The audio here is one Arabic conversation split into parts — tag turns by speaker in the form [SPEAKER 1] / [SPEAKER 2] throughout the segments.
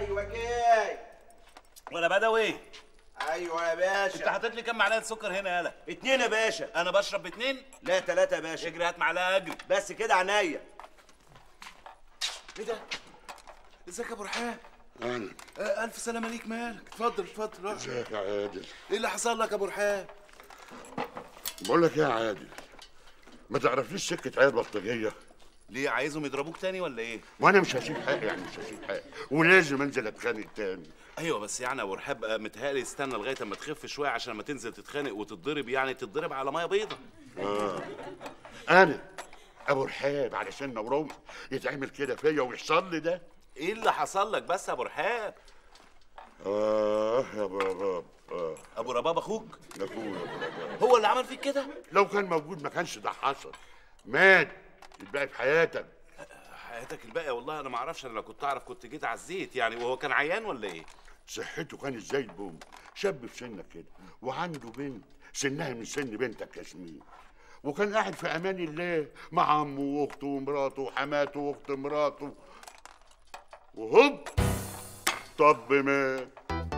[SPEAKER 1] ايوه جاي.
[SPEAKER 2] ولا بدوي؟
[SPEAKER 1] ايوه يا باشا.
[SPEAKER 2] انت حاطط لي كام معلقه سكر هنا يالا؟
[SPEAKER 1] 2 يا باشا.
[SPEAKER 2] انا بشرب باتنين؟
[SPEAKER 1] لا 3 يا باشا.
[SPEAKER 2] اجري هات معلقه اجري.
[SPEAKER 1] بس كده عينيا.
[SPEAKER 2] ايه ده؟ ازيك يا ابو رحاب؟
[SPEAKER 3] اهلا.
[SPEAKER 2] الف سلامه ليك، مالك؟ اتفضل اتفضل.
[SPEAKER 3] ازيك يا عادل؟
[SPEAKER 2] ايه اللي حصل لك يا ابو رحاب؟
[SPEAKER 3] بقول لك ايه يا عادل، ما تعرفليش سكه عيال بلطجيه؟
[SPEAKER 2] ليه عايزهم يضربوك تاني ولا ايه؟
[SPEAKER 3] وانا مش هسيب حقي، يعني مش هسيب حقي ولازم انزل اتخانق تاني.
[SPEAKER 2] ايوه بس يعني يا ابو رحاب متهيألي استنى لغايه اما تخف شويه عشان لما تنزل تتخانق وتتضرب، يعني تتضرب على ميه بيضه.
[SPEAKER 3] انا ابو رحاب علشان نوروي يتعمل كده فيا ويحصل لي ده؟
[SPEAKER 2] ايه اللي حصل لك بس يا ابو رحاب؟
[SPEAKER 3] يا بابا.
[SPEAKER 2] ابو رباب اخوك؟
[SPEAKER 3] اخويا ابو رباب
[SPEAKER 2] هو اللي عمل فيك كده؟
[SPEAKER 3] لو كان موجود ما كانش ده حصل. مات الباقي في حياتك.
[SPEAKER 2] حياتك الباقيه؟ والله انا ما اعرفش، انا لو كنت اعرف كنت جيت عزيت يعني. وهو كان عيان ولا ايه؟
[SPEAKER 3] صحته كانت زي البوم، شاب في سنك كده وعنده بنت سنها من سن بنتك ياسمين، وكان قاعد في امان الله مع عمه واخته ومراته وحماته واخت مراته، وهوب طب مات.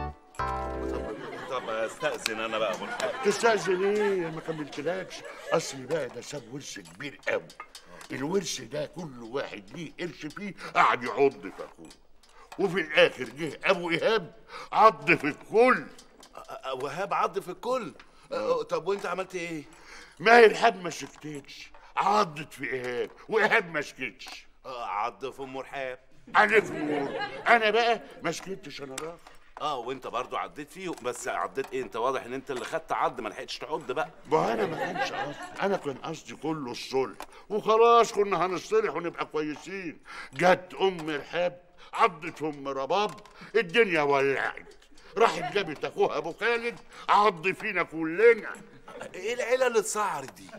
[SPEAKER 2] طب استأذن انا بقى يا ابو رحاب.
[SPEAKER 3] تستأذن ايه؟ ما كملتلكش. اصل بقى ده ساب ورث كبير قوي، الورث ده كل واحد ليه قرش فيه قعد يعض في اخوه، وفي الاخر جه ابو ايهاب عض في الكل.
[SPEAKER 2] وهاب عض في الكل؟ طب وانت عملت ايه؟
[SPEAKER 3] ما هي الحاب ما سكتتش، عضت في ايهاب وايهاب ما سكتش.
[SPEAKER 2] عض في ام رحاب.
[SPEAKER 3] عرف نور. انا بقى ما سكتش، انا راح.
[SPEAKER 2] وانت برضو عديت فيه، بس عديت ايه؟ انت واضح ان انت اللي خدت عض، ما لحقتش تعض بقى.
[SPEAKER 3] ما انا ما كانش قصدي، انا كان قصدي كله الصلح وخلاص، كنا هنصلح ونبقى كويسين. جت ام رحاب عضت في ام رباب، الدنيا ولعت، راحت جابت اخوها ابو خالد عض فينا كلنا.
[SPEAKER 2] ايه العيله اللي اتسعرت دي؟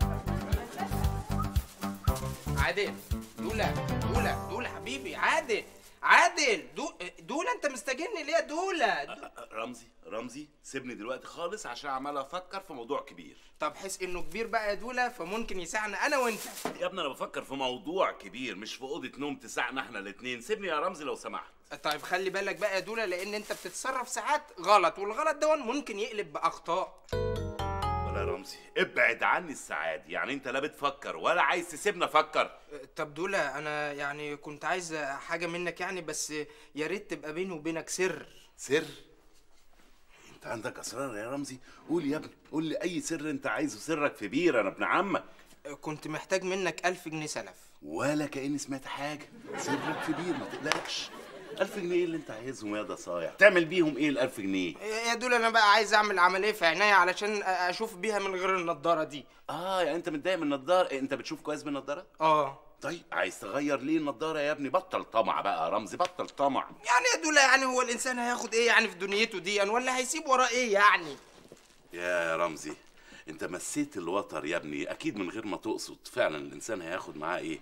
[SPEAKER 4] عادل، دولة حبيبي، عادل دولة، انت مستجن ليه يا دولة؟
[SPEAKER 2] رمزي سيبني دلوقتي خالص عشان عمال افكر في موضوع كبير.
[SPEAKER 4] طب حس انه كبير بقى يا دولة فممكن يساعنا انا وانت.
[SPEAKER 2] يا ابني انا بفكر في موضوع كبير مش في اوضه نوم تساعنا احنا الاثنين. سيبني يا رمزي لو سمحت.
[SPEAKER 4] طيب خلي بالك بقى يا دولة، لان انت بتتصرف ساعات غلط، والغلط ده ممكن يقلب باخطاء.
[SPEAKER 2] ولا يا رمزي ابعد عني السعادة، يعني انت لا بتفكر ولا عايز تسيبنا افكر.
[SPEAKER 4] طب دولة انا يعني كنت عايز حاجة منك يعني، بس يا ريت تبقى بيني وبينك سر.
[SPEAKER 2] سر؟ انت عندك اسرار يا رمزي؟ قول يا ابني، قول لي اي سر انت عايزه، سرك في بير، انا ابن عمك.
[SPEAKER 4] كنت محتاج منك 1000 جنيه سلف.
[SPEAKER 2] ولا كأني سمعت حاجة، سرك في بير ما تقلقش. 1000 جنيه اللي انت عايزهم يا ده صايع؟ تعمل بيهم ايه ال1000 جنيه؟
[SPEAKER 4] يا دول انا بقى عايز اعمل عمليه في عينيا علشان اشوف بيها من غير النضاره دي.
[SPEAKER 2] يعني انت متضايق من النضاره؟ انت بتشوف كويس بالنضاره؟
[SPEAKER 4] طيب
[SPEAKER 2] عايز تغير ليه النضاره يا ابني؟ بطل طمع بقى يا رمزي، بطل طمع.
[SPEAKER 4] يعني يا دول يعني هو الانسان هياخد ايه يعني في دنيته دي ولا هيسيب وراه ايه يعني؟
[SPEAKER 2] يا رمزي انت مسيت الوتر يا ابني، اكيد من غير ما تقصد. فعلا الانسان هياخد معاه ايه؟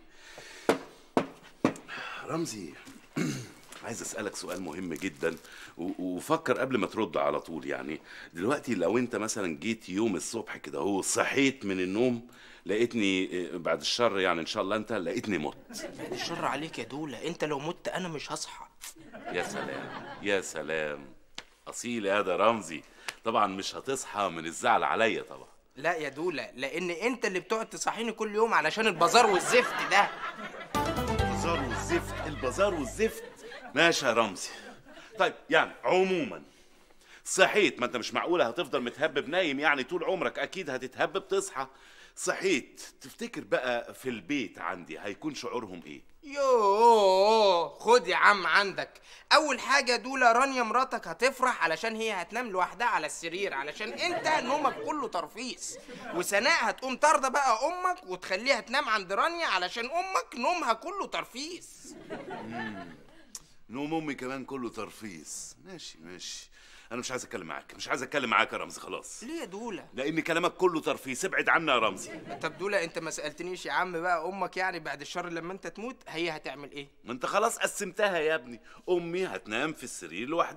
[SPEAKER 2] رمزي عايز اسالك سؤال مهم جدا وفكر قبل ما ترد على طول. يعني دلوقتي لو انت مثلا جيت يوم الصبح كده هو صحيت من النوم لقيتني، بعد الشر يعني ان شاء الله، انت لقيتني مت.
[SPEAKER 4] بعد الشر عليك يا دولة، انت لو مت انا مش هصحى.
[SPEAKER 2] يا سلام يا سلام، اصيل يا ده رمزي. طبعا مش هتصحى من الزعل عليا طبعا.
[SPEAKER 4] لا يا دولة، لان انت اللي بتقعد تصحيني كل يوم علشان البازار والزفت ده.
[SPEAKER 2] البازار والزفت، البازار والزفت. ماشي يا رمزي. طيب يعني عموما صحيت، ما انت مش معقوله هتفضل متهبب نايم يعني طول عمرك، اكيد هتتهبب تصحى. صحيت، تفتكر بقى في البيت عندي هيكون شعورهم ايه؟
[SPEAKER 4] يوه خد يا عم عندك. اول حاجه دولة رانيا مراتك هتفرح علشان هي هتنام لوحدها على السرير علشان انت نومك كله ترفيس. وسناء هتقوم طارده بقى امك وتخليها تنام عند رانيا علشان امك نومها كله ترفيس.
[SPEAKER 2] نوم امي كمان كله ترفيس. ماشي انا مش عايز اتكلم معاك، مش عايز اتكلم معاك يا رمزي خلاص.
[SPEAKER 4] ليه يا دولة؟
[SPEAKER 2] لان كلامك كله ترفيس، ابعد عني يا رمزي.
[SPEAKER 4] طب دولة انت ما سالتنيش يا عم بقى، امك يعني بعد الشر لما انت تموت هي هتعمل ايه؟
[SPEAKER 2] ما انت خلاص قسمتها يا ابني، امي هتنام في السرير لوحدها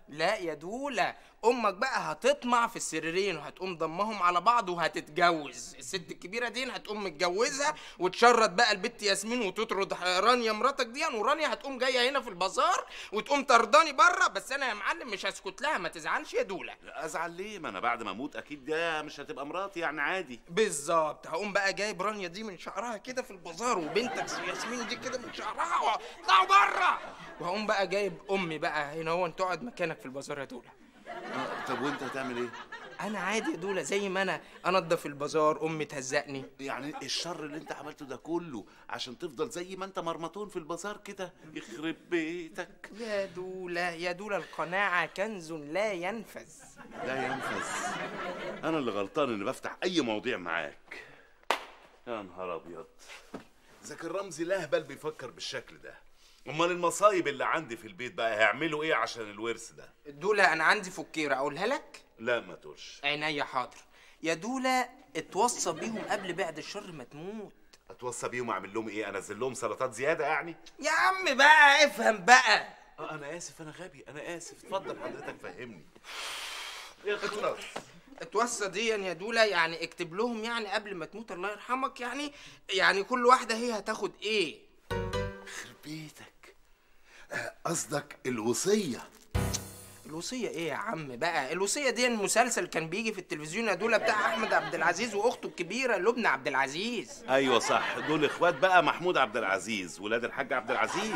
[SPEAKER 4] لا يا دولة، امك بقى هتطمع في السريرين وهتقوم ضمهم على بعض وهتتجوز. الست الكبيره دي هتقوم متجوزها وتشرط بقى البت ياسمين وتطرد رانيا مراتك دي، ورانيا هتقوم جايه هنا في البازار وتقوم طرداني بره. بس انا يا معلم مش هسكت لها، ما تزعلش يا دولة.
[SPEAKER 2] ازعل ليه؟ ما انا بعد ما اموت اكيد ده مش هتبقى مراتي يعني، عادي.
[SPEAKER 4] بالظبط، هقوم بقى جايب رانيا دي من شعرها كده في البازار وبنتك ياسمين دي كده من شعرها واطلعوا بره، وهقوم بقى جايب امي بقى هنا هو تقعد مكانك في البازار يا دولة.
[SPEAKER 2] طب وانت هتعمل ايه؟
[SPEAKER 4] انا عادي يا دولة، زي ما انا انضف البازار امي تهزقني.
[SPEAKER 2] يعني الشر اللي انت عملته ده كله عشان تفضل زي ما انت مرمطون في البازار كده؟ يخرب بيتك
[SPEAKER 4] يا دولة يا دولة، القناعة كنز لا ينفذ.
[SPEAKER 2] لا ينفذ. انا اللي غلطان اني بفتح اي مواضيع معاك. يا نهار ابيض، اذا كان رمزي لهبل بيفكر بالشكل ده، امال المصايب اللي عندي في البيت بقى هيعملوا ايه عشان الورث ده؟
[SPEAKER 4] دولة انا عندي فكيرة اقولها لك.
[SPEAKER 2] لا ما تقولش.
[SPEAKER 4] عينيا حاضر يا دولة، اتوصى بيهم قبل بعد الشر ما تموت.
[SPEAKER 2] اتوصى بيهم اعمل لهم ايه؟ انزل لهم سلطات زياده يعني؟
[SPEAKER 4] يا عم بقى افهم بقى.
[SPEAKER 2] انا اسف، انا غبي، انا اسف. اتفضل حضرتك فهمني. اخلص.
[SPEAKER 4] اتوصى دي يا دولة يعني اكتب لهم يعني قبل ما تموت الله يرحمك، يعني كل واحدة هي هتاخد ايه.
[SPEAKER 2] يخرب بيتك، قصدك الوصيه؟
[SPEAKER 4] الوصية ايه يا عم بقى؟ الوصية دي المسلسل كان بيجي في التلفزيون يا دولة بتاع احمد عبد العزيز واخته الكبيرة لبنى عبد العزيز.
[SPEAKER 2] ايوه صح، دول اخوات بقى محمود عبد العزيز ولاد الحاج عبد العزيز.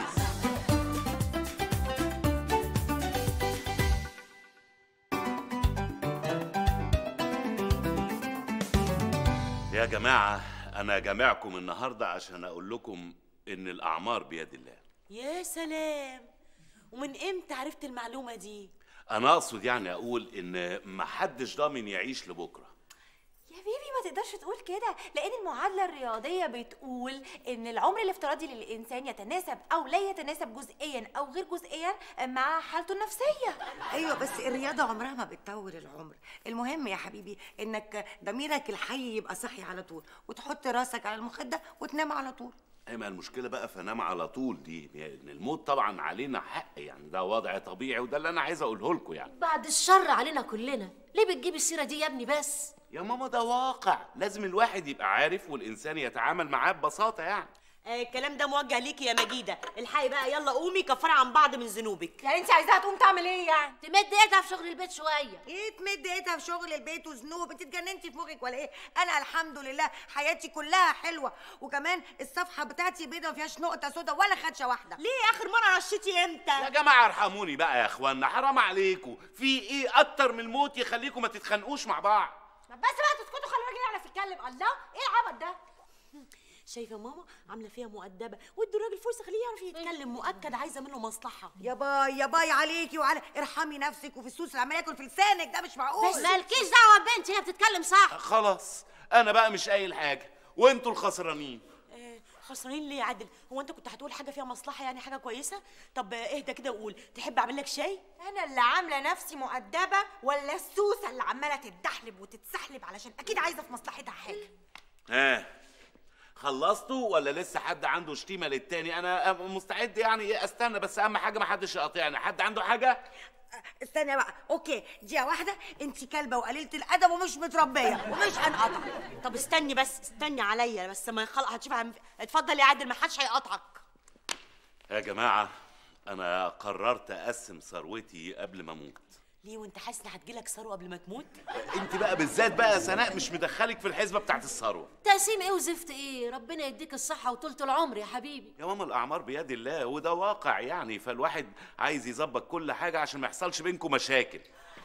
[SPEAKER 2] يا جماعة أنا جامعكم النهاردة عشان أقول لكم إن الأعمار بيد الله.
[SPEAKER 5] يا سلام، ومن إمتى عرفت المعلومة دي؟
[SPEAKER 2] أنا أقصد يعني أقول إن محدش ضامن يعيش لبكرة.
[SPEAKER 6] يا بيبي ما تقدرش تقول كده، لأن المعادلة الرياضية بتقول إن العمر الافتراضي للإنسان يتناسب أو لا يتناسب جزئيا أو غير جزئيا مع حالته النفسية.
[SPEAKER 7] ايوه بس الرياضه عمرها ما بتطول العمر. المهم يا حبيبي انك ضميرك الحي يبقى صحي على طول، وتحط راسك على المخده وتنام على طول.
[SPEAKER 2] ما المشكلة بقى فنام على طول دي، إن الموت طبعا علينا حق يعني، ده وضع طبيعي وده اللي أنا عايز أقوله لكم يعني.
[SPEAKER 5] بعد الشر علينا كلنا، ليه بتجيب السيرة دي يا ابني بس؟
[SPEAKER 2] يا ماما ده واقع لازم الواحد يبقى عارف والإنسان يتعامل معاه ببساطة يعني.
[SPEAKER 5] الكلام ده موجه ليكي يا مجيده. الحقي بقى، يلا قومي كفري عن بعض من ذنوبك.
[SPEAKER 6] يعني أنت عايزاها تقوم تعمل إيه يعني؟
[SPEAKER 5] تمد ايدها في شغل البيت شويه.
[SPEAKER 7] ايه تمد ايدها في شغل البيت وذنوب؟ انت اتجننتي في مخك ولا ايه؟ انا الحمد لله حياتي كلها حلوه، وكمان الصفحه بتاعتي بيضه ما فيهاش نقطه سودا ولا خدشه واحده.
[SPEAKER 5] ليه اخر مره رشيتي امتى؟
[SPEAKER 2] يا جماعة ارحموني بقى يا اخوانا، حرام عليكم، في ايه اكتر من الموت يخليكم ما تتخانقوش مع بعض؟
[SPEAKER 6] بس بقى تسكتوا، خلوا الراجل يعرف يتكلم. الله، إيه العبط ده؟
[SPEAKER 5] شايفه ماما عامله فيها مؤدبه، وادوا الراجل فرصه خليه يعرف يتكلم، مؤكد عايزه منه مصلحه.
[SPEAKER 7] يا باي يا باي عليكي وعلى ارحمي نفسك، وفي السوس اللي عمال ياكل في لسانك ده مش معقول.
[SPEAKER 5] مالكيش دعوه ببنتي، هي بتتكلم صح.
[SPEAKER 2] خلاص انا بقى مش قايل حاجة وانتوا الخسرانين.
[SPEAKER 5] خسرانين ليه يا عادل؟ هو انت كنت هتقول حاجه فيها مصلحه يعني، حاجه كويسه؟ طب اهدى كده وقول، تحب اعمل لك شاي؟
[SPEAKER 6] أنا اللي عاملة نفسي مؤدبة ولا السوسة اللي عمالة تتدحلب وتتسحلب علشان أكيد عايزة في مصلحتها حاجة؟
[SPEAKER 2] خلصتوا ولا لسه حد عنده شتيمة للتاني؟ انا مستعد يعني استنى، بس اهم حاجة ما حدش يقاطعني. حد عنده حاجة؟
[SPEAKER 7] استنى بقى، اوكي دقيقه واحده، انت كلبه وقليله الادب ومش متربيه ومش هنقطع.
[SPEAKER 5] طب استني بس، استني عليا بس ما خلق هتشوف اتفضل يا عادل، ما حدش هيقاطعك.
[SPEAKER 2] يا جماعة انا قررت اقسم ثروتي قبل ما اموت.
[SPEAKER 5] ليه، وانت حاسس ان هتجيلك ثروه قبل ما تموت؟
[SPEAKER 2] انت بقى بالذات بقى يا سناء مش مدخلك في الحسبة بتاعت الثروة.
[SPEAKER 8] تقسيم ايه وزفت ايه؟ ربنا يديك الصحة وطولة العمر يا حبيبي.
[SPEAKER 2] يا ماما الأعمار بيد الله وده واقع يعني، فالواحد عايز يظبط كل حاجة عشان ما يحصلش بينكم مشاكل.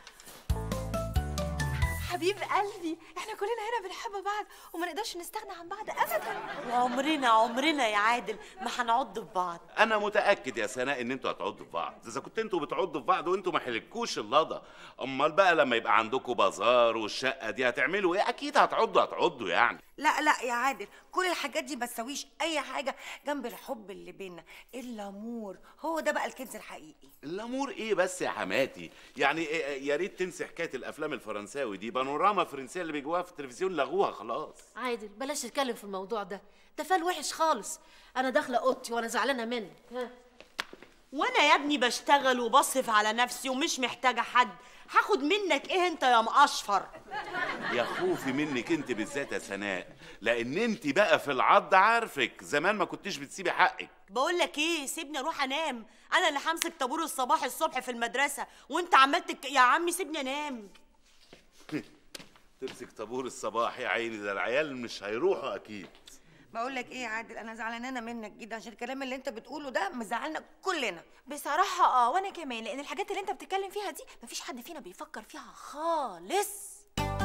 [SPEAKER 6] حبيب قلبي، احنا كلنا هنا بنحب بعض وما نقدرش نستغنى عن بعض ابدا.
[SPEAKER 5] وعمرنا يا عادل ما هنعض في بعض.
[SPEAKER 2] انا متاكد يا سناء ان انتوا هتعضوا في بعض، اذا كنت انتوا بتعضوا في بعض وانتوا ما حلكوش اللضا، امال بقى لما يبقى عندكم بازار والشقه دي هتعملوا ايه؟ اكيد هتعضوا يعني.
[SPEAKER 7] لا لا يا عادل، كل الحاجات دي ما تساويش اي حاجه جنب الحب اللي بينا. اللامور هو ده بقى الكنز الحقيقي.
[SPEAKER 2] الامور ايه بس يا حماتي؟ يعني يا ريت تنسي حكايه الافلام الفرنساوي دي، بانوراما فرنسيه اللي بيجوها في التلفزيون لغوها خلاص.
[SPEAKER 8] عادل بلاش تتكلم في الموضوع ده، ده فال وحش خالص. انا داخله اوضتي وانا زعلانه منك.
[SPEAKER 5] وانا يا ابني بشتغل وبصرف على نفسي ومش محتاجه حد، هاخد منك ايه انت يا مقشفر؟
[SPEAKER 2] يا خوفي منك انت بالذات يا سناء، لان انت بقى في العض عارفك، زمان ما كنتيش بتسيبي حقك.
[SPEAKER 5] بقول لك ايه، سيبني اروح انام، انا اللي همسك طابور الصباح الصبح في المدرسه، وانت عمال يا عمي سيبني انام.
[SPEAKER 2] تمسك طابور الصباح يا عيني، ده العيال مش هيروحوا اكيد.
[SPEAKER 7] بقول لك ايه يا عادل، انا زعلانه منك جدا عشان الكلام اللي انت بتقوله ده مزعلنا كلنا.
[SPEAKER 6] بصراحة وانا كمان، لان الحاجات اللي انت بتتكلم فيها دي مفيش حد فينا بيفكر فيها خالص.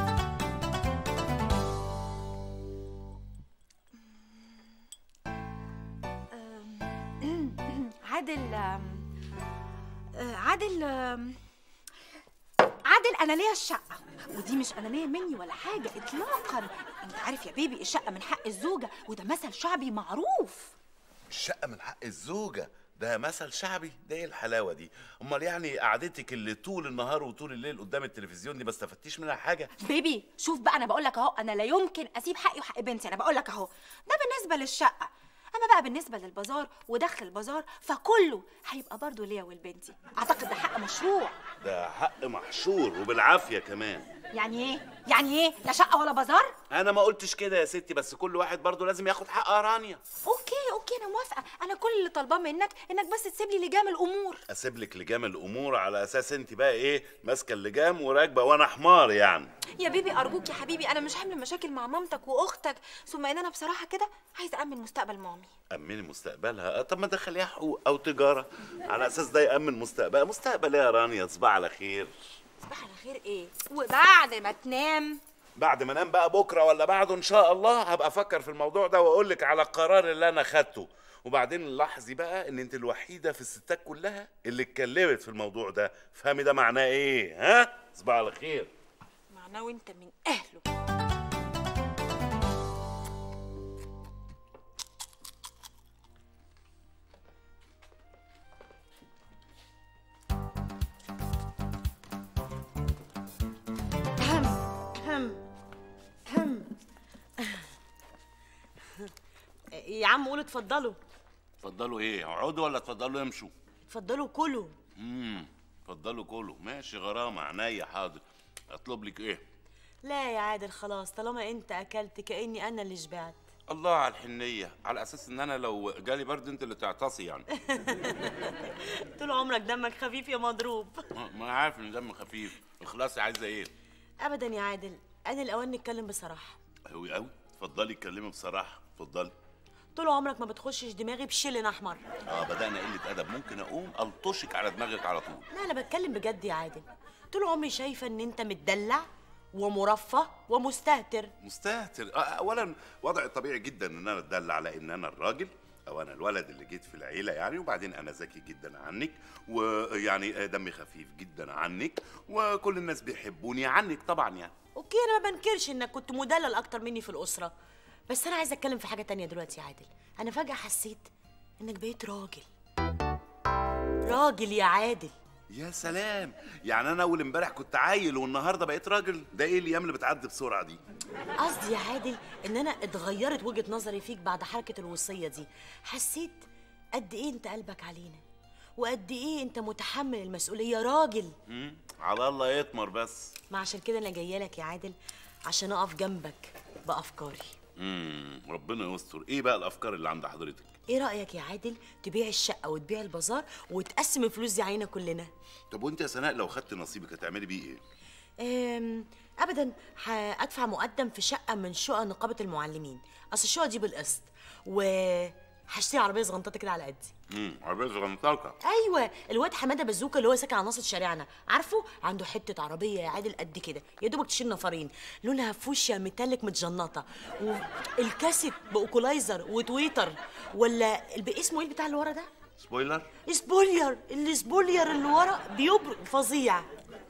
[SPEAKER 6] عادل انا ليا الشقه، ودي مش انانيه مني ولا حاجه اطلاقا. انت عارف يا بيبي الشقه من حق الزوجه، وده مثل شعبي معروف.
[SPEAKER 2] الشقة من حق الزوجة ده مثل شعبي؟ ده ايه الحلاوة دي؟ امال يعني قعدتك اللي طول النهار وطول الليل قدام التلفزيون دي ما استفدتيش منها حاجة؟
[SPEAKER 6] بيبي شوف بقى، انا بقول لك اهو، انا لا يمكن اسيب حقي وحق بنتي، انا بقول لك اهو، ده بالنسبه للشقه. اما بقى بالنسبه للبازار ودخل البازار فكله هيبقى برضه ليا ولبنتي. اعتقد ده حق مشروع.
[SPEAKER 2] ده حق محشور وبالعافية كمان.
[SPEAKER 6] يعني ايه؟ يعني ايه؟ لا شقه ولا بازار؟
[SPEAKER 2] انا ما قلتش كده يا ستي، بس كل واحد برضه لازم ياخد حقها رانيا.
[SPEAKER 6] اوكي انا موافقه، انا كل اللي طالباه منك انك بس تسيب لي لجام الامور.
[SPEAKER 2] اسيب لك لجام الامور على اساس انت بقى ايه ماسكه اللجام وراكبه وانا حمار يعني؟
[SPEAKER 6] يا بيبي ارجوك يا حبيبي، انا مش هعمل مشاكل مع مامتك واختك، ثم ان انا بصراحه كده عايزه امن مستقبل مامي.
[SPEAKER 2] امني مستقبلها؟ طب ما تدخليها حقوق او تجاره على اساس ده يامن مستقبل. مستقبل ايه يا رانيا؟ صباح على خير.
[SPEAKER 6] صباح على خير ايه؟ وبعد ما تنام؟
[SPEAKER 2] بعد ما انام بقى بكره ولا بعده ان شاء الله هبقى افكر في الموضوع ده واقول لك على القرار اللي انا خدته. وبعدين لاحظي بقى ان انت الوحيده في الستات كلها اللي اتكلمت في الموضوع ده. فهمي ده معناه ايه؟ ها؟ صباح على خير.
[SPEAKER 6] معناه وانت من اهله.
[SPEAKER 5] يا عم قولوا اتفضلوا.
[SPEAKER 2] اتفضلوا ايه؟ اقعدوا ولا اتفضلوا امشوا؟
[SPEAKER 5] اتفضلوا كلوا.
[SPEAKER 2] اتفضلوا كلوا. ماشي غرامه، عينيا حاضر. اطلب لك ايه؟
[SPEAKER 5] لا يا عادل خلاص، طالما انت اكلت كاني انا اللي شبعت.
[SPEAKER 2] الله على الحنيه، على اساس ان انا لو جالي برد انت اللي تعطسي يعني.
[SPEAKER 5] طول عمرك دمك خفيف يا مضروب.
[SPEAKER 2] ما انا عارف ان دم خفيف. اخلصي، عايزه ايه؟
[SPEAKER 5] ابدا يا عادل، انا الاوان نتكلم بصراحه.
[SPEAKER 2] قوي قوي. اتفضلي اتكلمي بصراحه، اتفضلي.
[SPEAKER 5] طول عمرك ما بتخشش دماغي بشلن احمر.
[SPEAKER 2] بدأنا قلة أدب. ممكن أقوم ألطشك على دماغك على طول.
[SPEAKER 5] لا أنا بتكلم بجد يا عادل. طول عمري شايفة إن أنت متدلع ومرفه ومستهتر.
[SPEAKER 2] مستهتر؟ أولاً وضع طبيعي جدا إن أنا أتدلع على إن أنا الراجل أو أنا الولد اللي جيت في العيلة يعني، وبعدين أنا ذكي جدا عنك، ويعني دمي خفيف جدا عنك، وكل الناس بيحبوني عنك طبعا يعني.
[SPEAKER 5] أوكي أنا ما بنكرش إنك كنت مدلل أكتر مني في الأسرة، بس أنا عايزة أتكلم في حاجة تانية دلوقتي يا عادل. أنا فجأة حسيت إنك بقيت راجل. راجل يا عادل.
[SPEAKER 2] يا سلام، يعني أنا أول امبارح كنت عيل والنهارده بقيت راجل؟ ده إيه الأيام اللي بتعدي بسرعة دي؟
[SPEAKER 5] قصدي يا عادل إن أنا اتغيرت وجهة نظري فيك بعد حركة الوصية دي. حسيت قد إيه أنت قلبك علينا، وقد إيه أنت متحمل المسؤولية. راجل.
[SPEAKER 2] على الله يطمر بس.
[SPEAKER 5] ما عشان كده أنا جاية لك يا عادل عشان أقف جنبك بأفكاري.
[SPEAKER 2] ربنا يستر. ايه بقى الافكار اللي عند حضرتك؟
[SPEAKER 5] ايه رايك يا عادل تبيع الشقه وتبيع البازار وتقسم الفلوس دي علينا كلنا؟
[SPEAKER 2] طب وانت يا سناء لو خدت نصيبك هتعملي بيه
[SPEAKER 5] ايه؟ ابدا، هادفع مقدم في شقه من شقق نقابه المعلمين. اصل الشقه دي بالقسط، هشتري عربيه صغنطه كده على قدي.
[SPEAKER 2] عربيه صغنطه؟
[SPEAKER 5] ايوه، الواد حماده بازوكا اللي هو ساكن على ناصيه شارعنا، عارفه؟ عنده حته عربيه يا عادل قد كده، يا دوبك تشيل نفرين، لونها فوشيا ميتاليك متجنطه، والكاسيت باوكولايزر وتويتر، ولا اسمه ايه البتاع اللي ورا ده؟
[SPEAKER 2] سبويلر.
[SPEAKER 5] السبولير اللي ورا بيبرق فظيع.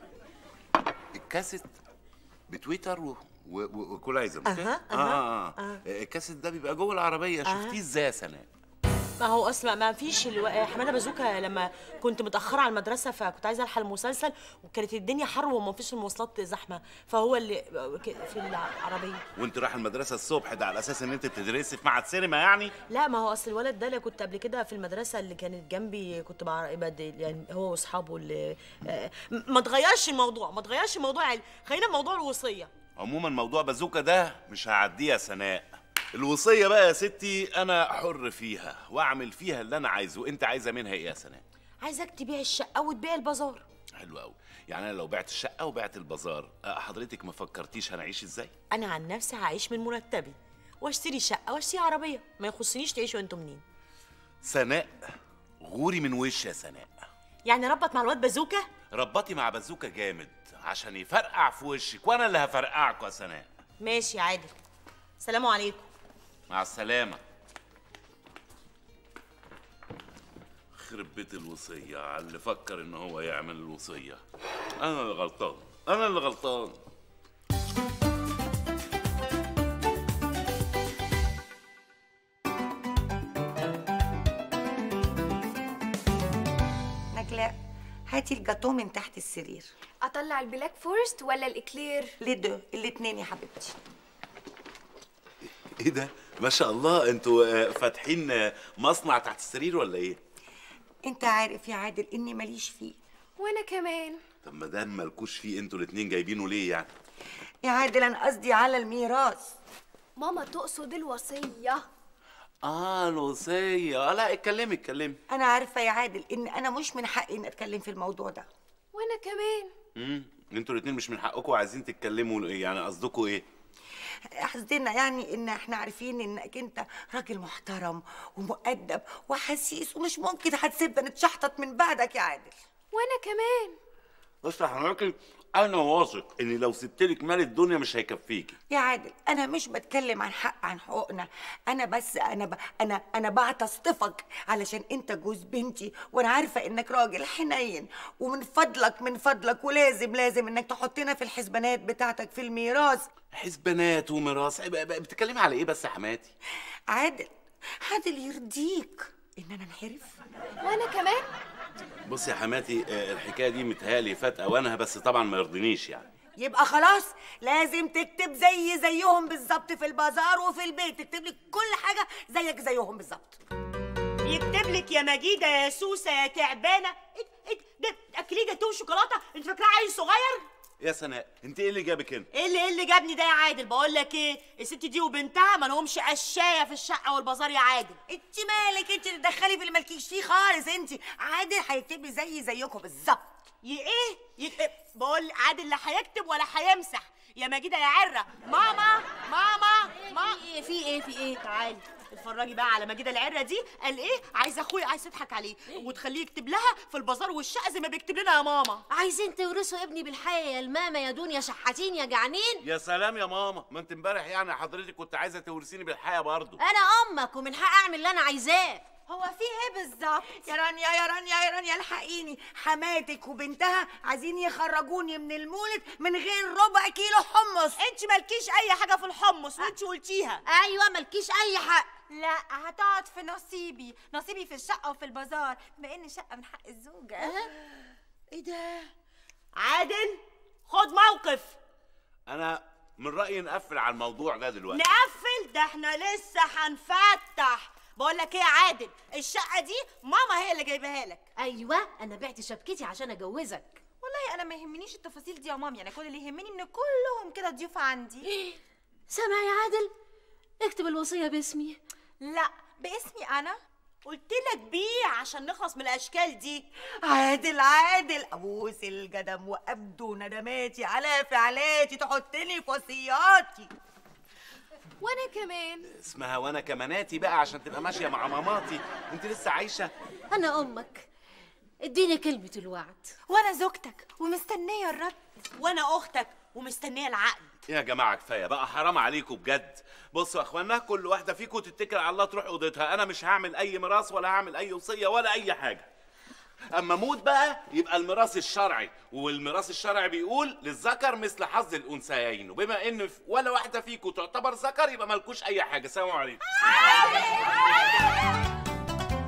[SPEAKER 2] الكاسيت بتويتر وكولايزر.
[SPEAKER 5] الكاسيت
[SPEAKER 2] ده بيبقى جوه العربيه. شفتيه ازاي يا سناء؟
[SPEAKER 5] ما هو اصلا ما فيش حماده بازوكا لما كنت متاخره على المدرسه فكنت عايزه الحق المسلسل وكانت الدنيا حر وما فيش المواصلات زحمه فهو اللي في العربيه.
[SPEAKER 2] وانت رايحه المدرسه الصبح ده على اساس ان انت بتدرسي في معهد سينما يعني؟
[SPEAKER 5] لا ما هو اصل الولد ده اللي كنت قبل كده في المدرسه اللي كانت جنبي كنت يعني هو واصحابه اللي ما تغيرش الموضوع خلينا في موضوع الوصيه.
[SPEAKER 2] عموما موضوع بازوكا ده مش هعديه يا سناء. الوصيه بقى يا ستي انا حر فيها واعمل فيها اللي انا عايزه. انت عايزه منها ايه يا سناء؟
[SPEAKER 5] عايزاك تبيع الشقه وتبيع البازار.
[SPEAKER 2] حلو قوي. يعني انا لو بعت الشقه وبعت البازار حضرتك ما فكرتيش هنعيش ازاي؟
[SPEAKER 5] انا عن نفسي هعيش من مرتبي واشتري شقه واشتري عربيه، ما يخصنيش تعيشوا انتوا منين.
[SPEAKER 2] سناء غوري من وش يا سناء.
[SPEAKER 5] يعني ربط مع الواد بازوكا؟
[SPEAKER 2] ربطي مع بازوكا جامد عشان يفرقع في وشك وانا اللي هفرقعكوا يا سناء.
[SPEAKER 5] ماشي يا عادل، سلام عليكم.
[SPEAKER 2] مع السلامه. خرب بيت الوصيه على اللي فكر ان هو يعمل الوصيه. انا اللي غلطان، انا اللي غلطان.
[SPEAKER 7] نجلاء هاتي الجاتو من تحت السرير.
[SPEAKER 9] اطلع البلاك فورست ولا الاكلير؟
[SPEAKER 7] ليه الاتنين يا حبيبتي.
[SPEAKER 2] ايه ده؟ ما شاء الله انتوا فاتحين مصنع تحت السرير ولا ايه؟
[SPEAKER 7] انت عارف يا عادل اني ماليش فيه.
[SPEAKER 9] وانا كمان.
[SPEAKER 2] طب ما دام مالكوش فيه انتوا الاتنين جايبينه ليه يعني؟
[SPEAKER 7] يا عادل انا قصدي على الميراث.
[SPEAKER 9] ماما تقصد الوصية.
[SPEAKER 2] الوصية. لا اتكلمي.
[SPEAKER 7] انا عارفة يا عادل ان انا مش من حقي ان اتكلم في الموضوع ده.
[SPEAKER 9] وانا كمان.
[SPEAKER 2] انتوا الاتنين مش من حقكم وعايزين تتكلموا يعني قصدكوا ايه؟
[SPEAKER 7] قصدنا يعني ان احنا عارفين انك انت راجل محترم ومؤدب وحسيس ومش ممكن هتسيبنا نتشحطط من بعدك يا عادل.
[SPEAKER 9] وانا كمان.
[SPEAKER 2] بص يا حضرتك انا واثق ان لو سبتلك مال الدنيا مش هيكفيكي.
[SPEAKER 7] يا عادل انا مش بتكلم عن حقوقنا، انا بس انا بعتصطفك علشان انت جوز بنتي وانا عارفه انك راجل حنين ومن فضلك ولازم انك تحطنا في الحسبانات بتاعتك في الميراث.
[SPEAKER 2] حسبانات وميراث؟ بتتكلمي على ايه بس يا حماتي؟
[SPEAKER 7] عادل يرضيك ان انا انحرف؟
[SPEAKER 9] وانا كمان.
[SPEAKER 2] بص يا حماتي الحكايه دي متهيألي فات اوانها بس طبعا ما يرضينيش يعني.
[SPEAKER 7] يبقى خلاص لازم تكتب زيهم بالظبط في البازار وفي البيت، تكتب لي كل حاجه زيهم بالظبط.
[SPEAKER 5] يكتب لك يا مجيده يا سوسه يا تعبانه. ده اكلي جاتوه وشوكولاته؟ انت فاكراه عيل صغير؟
[SPEAKER 2] يا سناء انت ايه اللي جابك هنا؟
[SPEAKER 5] ايه اللي جابني ده يا عادل؟ بقول لك ايه، الست دي وبنتها ما لهمش قشايه في الشقه والبازار يا عادل.
[SPEAKER 7] انت مالك؟ انت اللي تدخلي في اللي مالكيش فيه خالص. انت عادل هيكتب لي زيكم بالظبط.
[SPEAKER 5] ايه بقول عادل لا هيكتب ولا هيمسح يا مجيده يا عره. ماما
[SPEAKER 8] في ايه
[SPEAKER 5] تعالي اتفرجي بقى على مجيده العره دي. قال ايه؟ عايزه اخويا عايز تضحك عليه وتخليه يكتب لها في البازار والشقه زي ما بيكتب لنا يا ماما.
[SPEAKER 8] عايزين تورثوا ابني بالحياه يا الماما يا دنيا شحاتين يا جعانين.
[SPEAKER 2] يا سلام يا ماما، ما انت امبارح يعني حضرتك كنت عايزه تورثيني بالحياه برضه.
[SPEAKER 8] انا امك ومن حق اعمل اللي انا عايزاه.
[SPEAKER 7] هو في ايه بالظبط؟ يا رانيا الحقيني، حماتك وبنتها عايزين يخرجوني من المولد من غير ربع كيلو حمص.
[SPEAKER 5] انت مالكيش اي حاجه في الحمص وانت قلتيها.
[SPEAKER 8] ايوه مالكيش اي حق.
[SPEAKER 6] لا هتقعد في نصيبي في الشقه وفي البازار بما ان الشقه من حق الزوجه.
[SPEAKER 5] ايه ده؟ عادل خد موقف.
[SPEAKER 2] انا من رايي نقفل على الموضوع ده دلوقتي.
[SPEAKER 5] نقفل؟ ده احنا لسه هنفتح. بقول لك ايه يا عادل، الشقه دي ماما هي اللي جايباها لك.
[SPEAKER 8] ايوه انا بعت شبكتي عشان اجوزك.
[SPEAKER 6] والله انا ما يهمنيش التفاصيل دي يا مامي، انا كل اللي يهمني ان كلهم كده ضيوف عندي.
[SPEAKER 8] سامع يا عادل؟ اكتب الوصيه باسمي.
[SPEAKER 6] لا باسمي انا.
[SPEAKER 5] قلت لك بيه عشان نخلص من الاشكال دي.
[SPEAKER 7] عادل ابوس القدم وابدو ندماتي على فعلاتي تحطني في وصياتي.
[SPEAKER 9] وانا كمان.
[SPEAKER 2] اسمها وانا كماناتي بقى عشان تبقى ماشيه مع ماماتي. انت لسه عايشه؟
[SPEAKER 8] انا امك، اديني كلمه الوعد.
[SPEAKER 6] وانا زوجتك ومستنيه الرد.
[SPEAKER 5] وانا اختك ومستنيه العقد.
[SPEAKER 2] يا جماعه كفايه بقى، حرام عليكم بجد. بصوا يا اخوانا كل واحده فيكم تتكل على الله تروح اوضتها. انا مش هعمل اي ميراث ولا هعمل اي وصيه ولا اي حاجه. اما اموت بقى يبقى الميراث الشرعي، والميراث الشرعي بيقول للذكر مثل حظ الانثيين، وبما ان ولا واحده فيكم تعتبر ذكر يبقى مالكوش اي حاجه. سلام عليكم.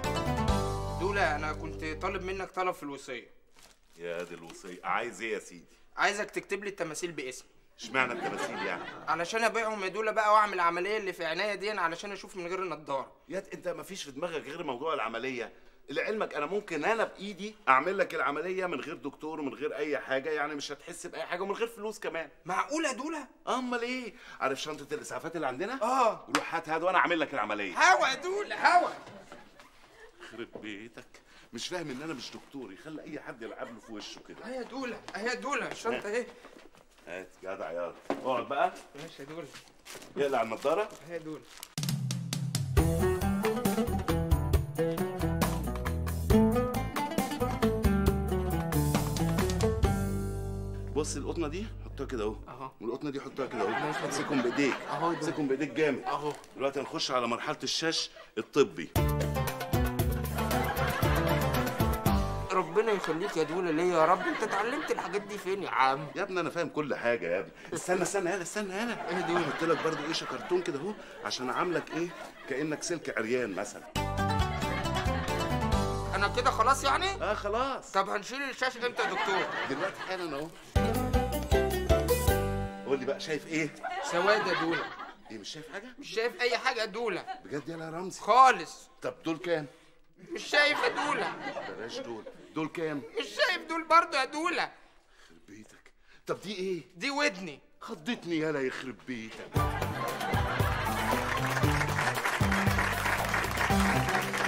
[SPEAKER 4] دولا انا كنت طالب منك طلب في الوصيه.
[SPEAKER 2] يا دي الوصيه، عايز ايه يا سيدي؟
[SPEAKER 4] عايزك تكتب لي التماثيل باسمي.
[SPEAKER 2] اشمعنى التماثيل يعني؟
[SPEAKER 4] علشان ابيعهم يا دولا بقى، واعمل العمليه اللي في عينيا دي علشان اشوف من غير النضاره.
[SPEAKER 2] يا انت مفيش في دماغك غير موضوع العمليه؟ لعلمك انا ممكن انا بايدي اعمل لك العمليه من غير دكتور ومن غير اي حاجه، يعني مش هتحس باي حاجه، ومن غير فلوس كمان.
[SPEAKER 4] معقوله يا دولا؟
[SPEAKER 2] امال ايه؟ عارف شنطه الاسعافات اللي عندنا؟
[SPEAKER 4] اه.
[SPEAKER 2] روح هات وانا اعمل لك العمليه.
[SPEAKER 4] هوا يا دولا هوا.
[SPEAKER 2] يخرب بيتك، مش فاهم ان انا مش دكتور يخلي اي حد يلعب له في وشه كده.
[SPEAKER 4] اهي يا دولا اهي يا دولا الشنطه اهي.
[SPEAKER 2] هات جدع يلا اقعد بقى.
[SPEAKER 4] ماشي يا دولا.
[SPEAKER 2] يقلع النضاره.
[SPEAKER 4] اهي يا دولا.
[SPEAKER 2] بص القطنه دي حطها كده اهو.
[SPEAKER 4] اهو.
[SPEAKER 2] والقطنه دي حطها كده اهو.
[SPEAKER 4] ماشي.
[SPEAKER 2] امسكهم بايديك.
[SPEAKER 4] اهو.
[SPEAKER 2] امسكهم بايديك جامد.
[SPEAKER 4] اهو.
[SPEAKER 2] دلوقتي هنخش على مرحله الشاش الطبي.
[SPEAKER 4] ربنا يخليك يا دولا ليا يا رب. انت اتعلمت الحاجات دي فين يا عم؟
[SPEAKER 2] يا ابني انا فاهم كل حاجه يا ابني. استنى يلا استنى يلا.
[SPEAKER 4] ايه دول؟
[SPEAKER 2] قلت لك برضه ايه شكرتون كده اهو عشان اعاملك ايه كانك سلك عريان مثلا.
[SPEAKER 4] انا كده خلاص يعني؟
[SPEAKER 2] خلاص.
[SPEAKER 4] طب هنشيل الشاش امتى يا دكتور؟
[SPEAKER 2] دلوقتي حالا اهو. قول لي بقى شايف ايه؟
[SPEAKER 4] سواد يا دولا.
[SPEAKER 2] ايه مش شايف حاجه؟
[SPEAKER 4] مش شايف اي حاجه يا دولا.
[SPEAKER 2] بجد يلا يا رمزي؟
[SPEAKER 4] خالص.
[SPEAKER 2] طب دول كام؟
[SPEAKER 4] مش شايف يا دولا.
[SPEAKER 2] بلاش دول كام؟
[SPEAKER 4] مش شايف دول برضه يا دولا.
[SPEAKER 2] يخرب بيتك. طب دي ايه؟
[SPEAKER 4] دي ودني.
[SPEAKER 2] خضتني يالا يخرب بيتك.